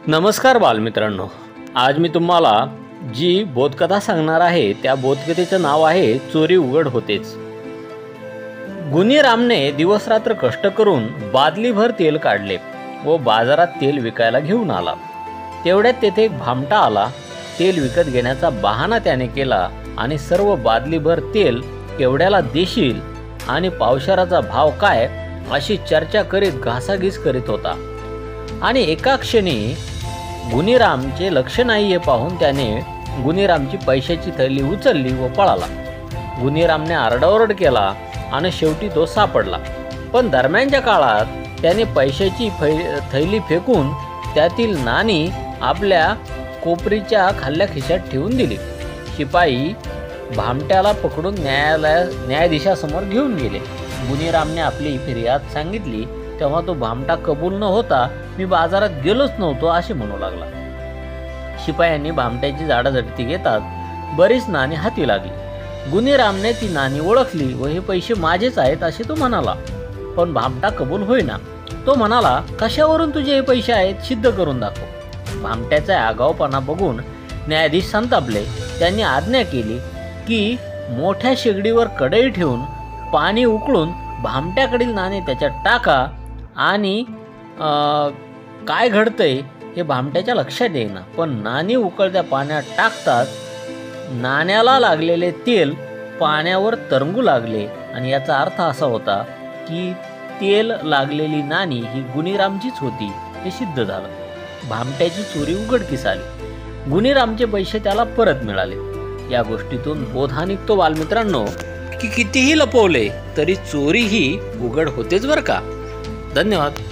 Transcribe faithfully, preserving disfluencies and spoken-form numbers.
नमस्कार बालमित्रांनो, आज मी तुम्हाला जी बोधकथा सांगणार आहे त्या बोधकथेचं नाव आहे चोरी उघड होतेच। गुणीरामने दिवसरात्र कष्ट करून बादलीभर तेल काढले व बाजारात तेल विकायला घेऊन आला। तेवढ्यात तेथे एक भामटा आला। तेल विकत घेण्याचा बहाणा त्याने केला आणि सर्व बादलीभर तेल केवढ्याला देशील आणि पावशेराचा भाव काय अशी चर्चा करीत घासाघीस करीत होता। आणि एका क्षणी गुणीरामचे लक्ष नाही हे पाहून त्याने गुणीरामची पैशाची थैली उचलली व पळाला। गुणीरामने आरडाओरड केला आणि शेवटी तो सापडला, पण दरम्यानच्या काळात त्याने पैशाची थैली फेकून त्यातील नाणी आपल्या कोपरीच्या खाल्ल्या खिशात ठेवून दिली। शिपाई भामट्याला पकडून न्यायालय न्यायाधीशासमोर घेऊन गेले। गुणीरामने आपली फिर्याद सांगितली तेव्हा तो भामटा कबूल न होता मी बाजारात गेलोच नव्हतो असे म्हणू लागला। शिपायांनी भामट्याची झाडाझडती घेतात बरीच नाणी हाती लागली। गुणीरामने ती नाणी ओळखली व हे पैसे माझेच आहेत असे तो म्हणाला, पण भामटा कबूल होईना। तो म्हणाला, कशावरून तुझे हे पैसे आहेत, सिद्ध करून दाखव। भामट्याचा आगाऊपणा बघून न्यायाधीश संतापले। त्यांनी आज्ञा केली की मोठ्या शेगडीवर कढई ठेवून पाणी उकळून भामट्याकडील नाणे त्याच्यात टाका आणि काय घडतंय हे भामट्याच्या लक्षात येईना, पण नाणी उकळत्या पाण्यात टाकताच नाण्याला लागलेले तेल पाण्यावर तरंगू लागले आणि याचा अर्थ असा होता की तेल लागलेली नाणी ही गुणीरामचीच होती हे सिद्ध झालं। भामट्याची चोरी उघडकीस आली। गुणीरामचे पैसे त्याला परत मिळाले। या गोष्टीतून बोध हा निघतो बालमित्रांनो की कितीही लपवले तरी चोरी ही उघड होतेच बरं का। धन्यवाद।